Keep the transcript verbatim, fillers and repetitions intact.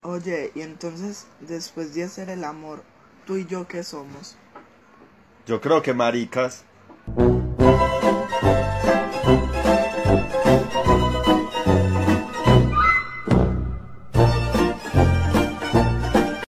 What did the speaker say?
Oye, y entonces, después de hacer el amor, ¿tú y yo qué somos? Yo creo que maricas.